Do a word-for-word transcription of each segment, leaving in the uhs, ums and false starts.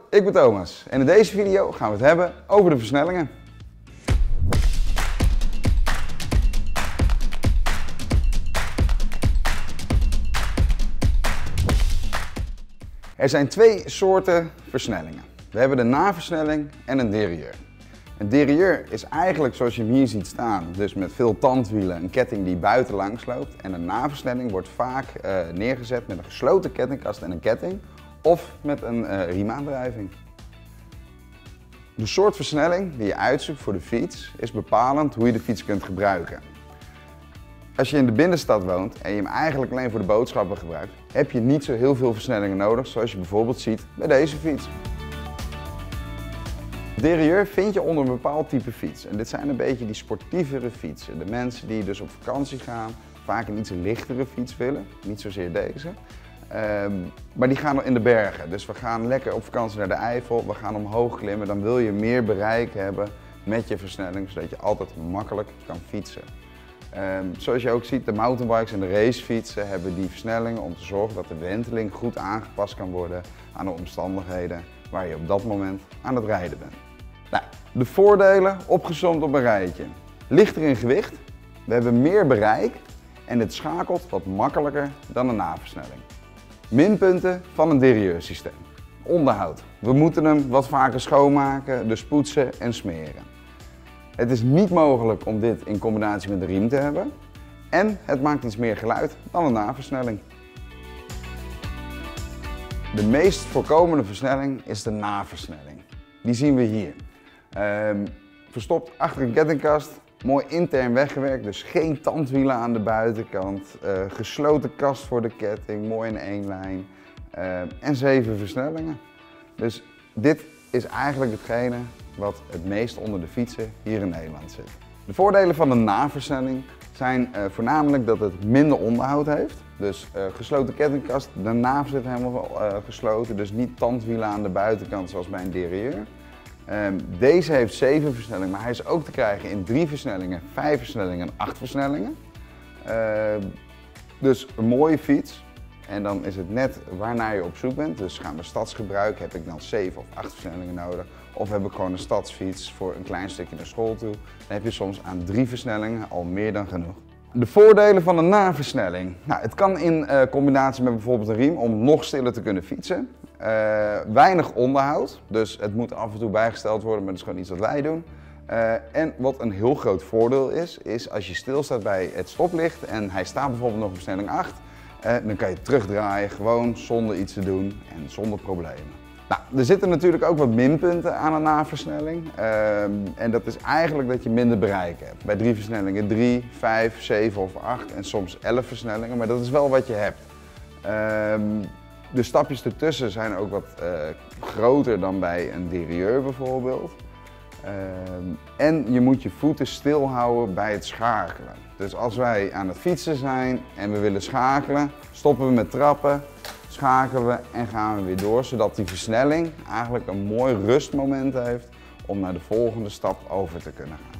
ik ben Thomas en in deze video gaan we het hebben over de versnellingen. Er zijn twee soorten versnellingen. We hebben de naversnelling en een derailleur. Een derailleur is eigenlijk zoals je hem hier ziet staan, dus met veel tandwielen, een ketting die buiten langs loopt. En een naversnelling wordt vaak uh, neergezet met een gesloten kettingkast en een ketting of met een uh, riemaandrijving. De soort versnelling die je uitzoekt voor de fiets is bepalend hoe je de fiets kunt gebruiken. Als je in de binnenstad woont en je hem eigenlijk alleen voor de boodschappen gebruikt, heb je niet zo heel veel versnellingen nodig, zoals je bijvoorbeeld ziet bij deze fiets. Derailleur vind je onder een bepaald type fiets. En dit zijn een beetje die sportievere fietsen. De mensen die dus op vakantie gaan, vaak een iets lichtere fiets willen. Niet zozeer deze. Um, maar die gaan in de bergen. Dus we gaan lekker op vakantie naar de Eifel, we gaan omhoog klimmen. Dan wil je meer bereik hebben met je versnelling, zodat je altijd makkelijk kan fietsen. Um, zoals je ook ziet, de mountainbikes en de racefietsen hebben die versnellingen om te zorgen dat de wenteling goed aangepast kan worden aan de omstandigheden waar je op dat moment aan het rijden bent. Nou, de voordelen opgesomd op een rijtje. Lichter in gewicht, we hebben meer bereik en het schakelt wat makkelijker dan een naversnelling. Minpunten van een derailleursysteem. Onderhoud. We moeten hem wat vaker schoonmaken, dus poetsen en smeren. Het is niet mogelijk om dit in combinatie met de riem te hebben. En het maakt iets meer geluid dan een naversnelling. De meest voorkomende versnelling is de naversnelling. Die zien we hier. Um, verstopt achter een kettingkast, mooi intern weggewerkt, dus geen tandwielen aan de buitenkant. Uh, gesloten kast voor de ketting, mooi in één lijn. Uh, en zeven versnellingen. Dus dit is eigenlijk hetgene wat het meest onder de fietsen hier in Nederland zit. De voordelen van de naversnelling zijn uh, voornamelijk dat het minder onderhoud heeft. Dus uh, gesloten kettingkast, de naaf zit helemaal uh, gesloten, dus niet tandwielen aan de buitenkant zoals bij een derailleur. Um, deze heeft zeven versnellingen, maar hij is ook te krijgen in drie versnellingen, vijf versnellingen en acht versnellingen. Uh, dus een mooie fiets. En dan is het net waarnaar je op zoek bent. Dus gaan we stadsgebruik, heb ik dan zeven of acht versnellingen nodig. Of heb ik gewoon een stadsfiets voor een klein stukje naar school toe. Dan heb je soms aan drie versnellingen al meer dan genoeg. De voordelen van een naversnelling. Nou, het kan in uh, combinatie met bijvoorbeeld een riem om nog stiller te kunnen fietsen. Uh, weinig onderhoud, dus het moet af en toe bijgesteld worden, maar dat is gewoon iets wat wij doen. Uh, en wat een heel groot voordeel is, is als je stilstaat bij het stoplicht en hij staat bijvoorbeeld nog op versnelling acht, uh, dan kan je terugdraaien gewoon zonder iets te doen en zonder problemen. Nou, er zitten natuurlijk ook wat minpunten aan een naversnelling. Uh, en dat is eigenlijk dat je minder bereik hebt. Bij drie versnellingen drie, vijf, zeven of acht en soms elf versnellingen, maar dat is wel wat je hebt. Uh, de stapjes ertussen zijn ook wat uh, groter dan bij een derailleur bijvoorbeeld. Uh, en je moet je voeten stil houden bij het schakelen. Dus als wij aan het fietsen zijn en we willen schakelen, stoppen we met trappen, schakelen we en gaan we weer door, zodat die versnelling eigenlijk een mooi rustmoment heeft om naar de volgende stap over te kunnen gaan.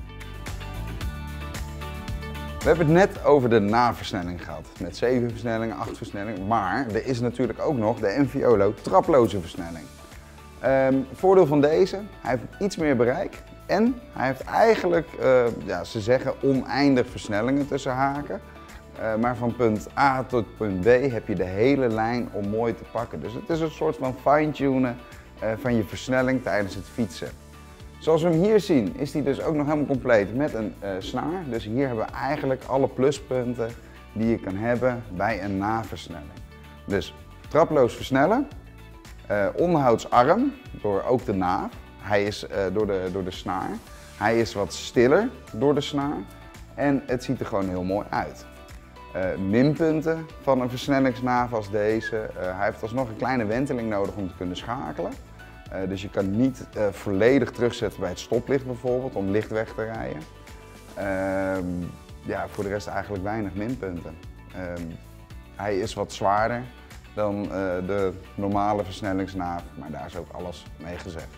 We hebben het net over de naversnelling gehad, met zeven versnellingen, acht versnellingen, maar er is natuurlijk ook nog de Enviolo traploze versnelling. Um, voordeel van deze, hij heeft iets meer bereik en hij heeft eigenlijk, uh, ja, ze zeggen oneindig versnellingen tussen haken. Uh, maar van punt A tot punt B heb je de hele lijn om mooi te pakken. Dus het is een soort van fine-tunen uh, van je versnelling tijdens het fietsen. Zoals we hem hier zien is hij dus ook nog helemaal compleet met een uh, snaar. Dus hier hebben we eigenlijk alle pluspunten die je kan hebben bij een naversnelling. Dus traploos versnellen, uh, onderhoudsarm door ook de naaf. Hij is uh, door, de, door de snaar. Hij is wat stiller door de snaar en het ziet er gewoon heel mooi uit. Uh, minpunten van een versnellingsnaaf als deze. Uh, hij heeft alsnog een kleine wenteling nodig om te kunnen schakelen. Uh, dus je kan niet uh, volledig terugzetten bij het stoplicht bijvoorbeeld om licht weg te rijden. Uh, ja, voor de rest eigenlijk weinig minpunten. Uh, hij is wat zwaarder dan uh, de normale versnellingsnaaf, maar daar is ook alles mee gezegd.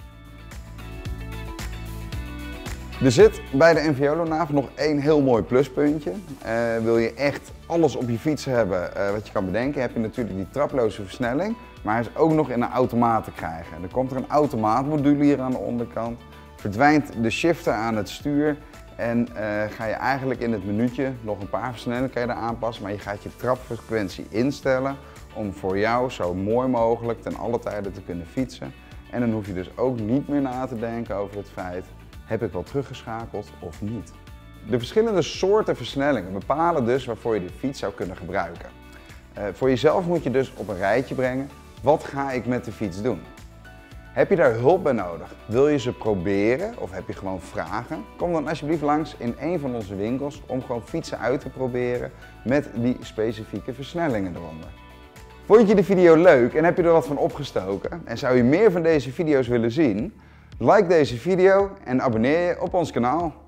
Er zit bij de Enviolo-naaf nog één heel mooi pluspuntje. Uh, wil je echt alles op je fiets hebben uh, wat je kan bedenken, heb je natuurlijk die traploze versnelling. maar hij is ook nog in een automaat te krijgen. Er komt er een automaatmodule hier aan de onderkant, verdwijnt de shifter aan het stuur en uh, ga je eigenlijk in het menuutje nog een paar versnellingen kan je daar aanpassen, maar je gaat je trapfrequentie instellen om voor jou zo mooi mogelijk ten alle tijde te kunnen fietsen. En dan hoef je dus ook niet meer na te denken over het feit, heb ik wel teruggeschakeld of niet? De verschillende soorten versnellingen bepalen dus waarvoor je de fiets zou kunnen gebruiken. Uh, voor jezelf moet je dus op een rijtje brengen, wat ga ik met de fiets doen? Heb je daar hulp bij nodig? Wil je ze proberen of heb je gewoon vragen? Kom dan alsjeblieft langs in een van onze winkels om gewoon fietsen uit te proberen met die specifieke versnellingen eronder. Vond je de video leuk en heb je er wat van opgestoken en zou je meer van deze video's willen zien? Like deze video en abonneer je op ons kanaal.